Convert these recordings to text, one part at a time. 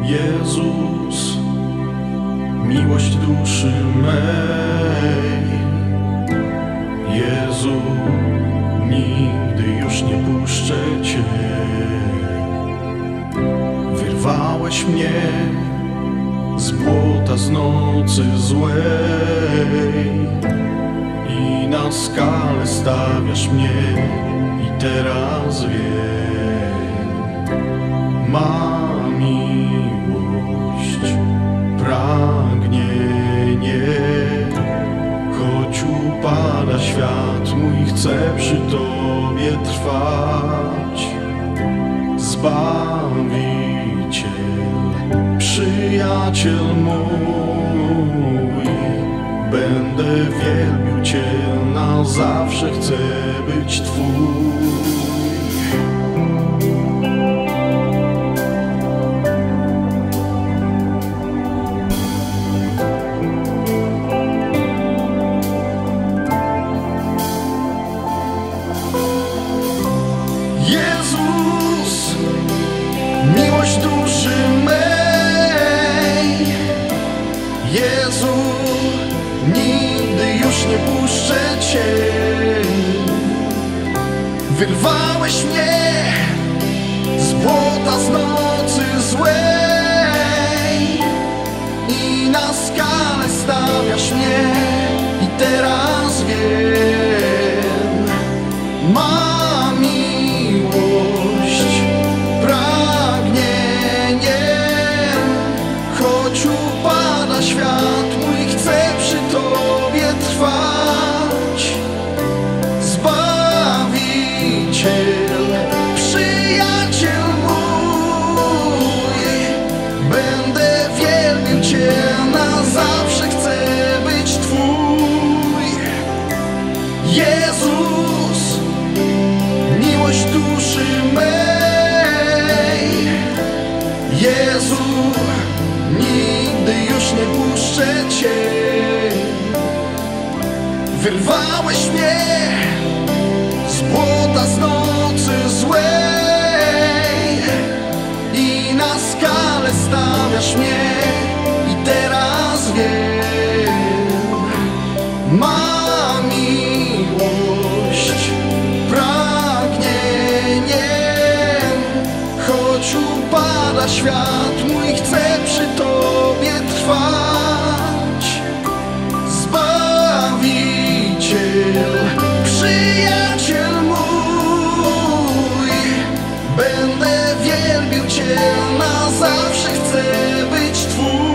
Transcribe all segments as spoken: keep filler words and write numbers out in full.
Jezus, miłość duszy mej. Jezu, nigdy już nie puszczę Cię. Wyrwałeś mnie z błota, z nocy złej i na skalę stawiasz mnie. I teraz wiem, ma miłość, pragnienie. Choć upada świat mój, chcę przy Tobie trwać. Zbawiciel, przyjaciel mój, będę wielbił Cię, na zawsze chcę być Twój. Jezus, miłość duszy mej. Jezu, nigdy już nie puszczę Cię. Wyrwałeś mnie z błota, z nocy złej i na skalę stawiasz mnie. I teraz wiem, ma miłość, pragnienie. Choć upada świat mój, chcę przy Tobie trwać. Zbawiciel, przyjaciel mój, będę wielbił Cię, na zawsze chcę być Twój. Jezus, miłość duszy mej. Jezu, nigdy już nie puszczę Cię. Wyrwałeś mnie z błota, z nocy złej i na skalę stawiasz mnie. I teraz wiem, ma miłość, pragnienie. Choć upada świat mój, chcę przy Tobie trwać. Zbawiciel, przyjaciel mój, będę wielbił Cię, na zawsze chcę być Twój.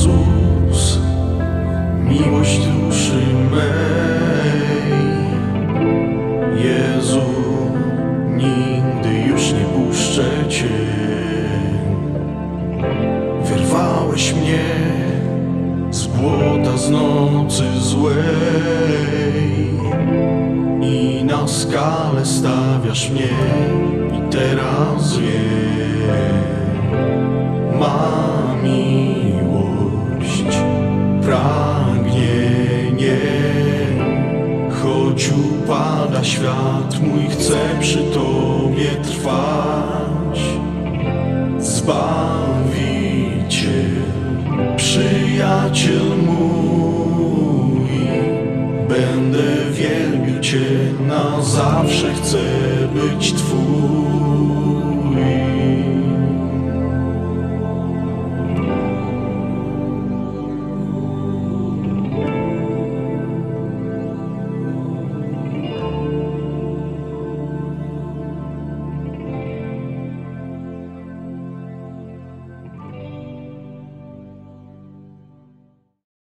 Jezus, miłość duszy mej. Jezu, nigdy już nie puszczę Cię. Wyrwałeś mnie z błota, z nocy złej i na skalę stawiasz mnie. I teraz wiem, ma miłość pragnienie. Choć upada świat mój, chcę przy Tobie trwać. Zbawiciel, przyjaciel mój, będę wielbił Cię na zawsze, chcę być Twój.